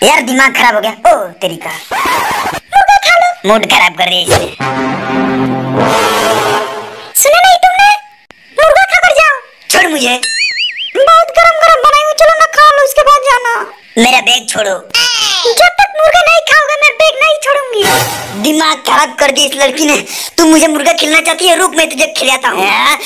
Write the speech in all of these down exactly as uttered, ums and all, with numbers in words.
यार दिमाग खराब हो गया। ओ तेरी का मुर्गा खा लो। मूड खराब कर रही है। सुना नहीं तुमने? मुर्गा खा कर जाओ। छोड़ मुझे। बहुत गरम गरम बनाई हूँ, चलो ना खा लो, उसके बाद जाना। मेरा बैग छोड़ो। जब तक मुर्गा नहीं खाओगे मैं बैग नहीं छोड़ूंगी। दिमाग खराब कर दी इस लड़की ने। तू मुझे मुर्गा खिलाना चाहती है, रुक मैं तुझे खिलाता हूँ।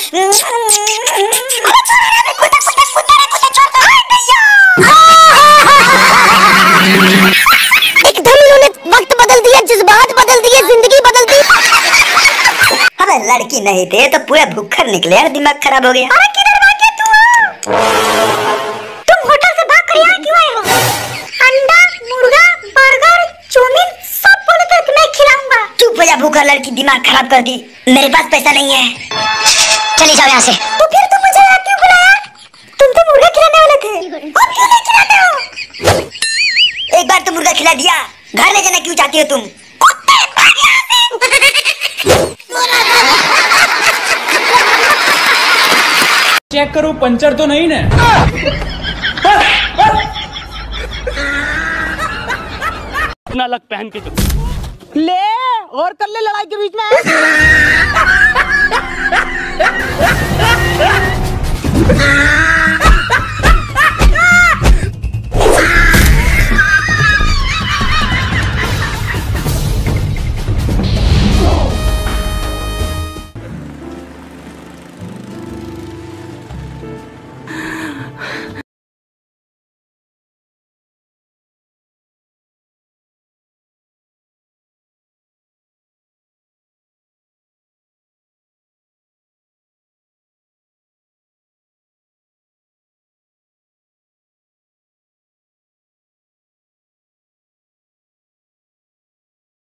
एकदम इन्होंने वक्त बदल दिया, जज्बात बदल दिए, जिंदगी बदल दी। अबे लड़की नहीं थे तो पूरा भूखर निकले यार, दिमाग खराब हो गया। अरे किधर भागे तू? तुम होटल से भाग कर यहाँ क्यों आए हो? अंडा, मुर्गा, बर्गर, चाउमीन सब बोले थे कि मैं खिलाऊंगा। चुप हो जा भूखा लड़की, दिमाग खराब कर दी। मेरे पास पैसा नहीं है। चले जाओ यहाँ से। तो फिर तुम मुझे यहाँ क्यों बुलाया? तुम तो मुर्गा खिलाने वाले थे, अब क्यों नहीं खिलाते हो? एक बार तो मुर्गा खिला दिया, घर ले जाना क्यों चाहती हो तुम? कुत्ते भाग यहाँ से। चेक करो पंचर तो नहीं ना? अपना लक पहन के चलो। ले और कर ले लड़ाई के बीच में।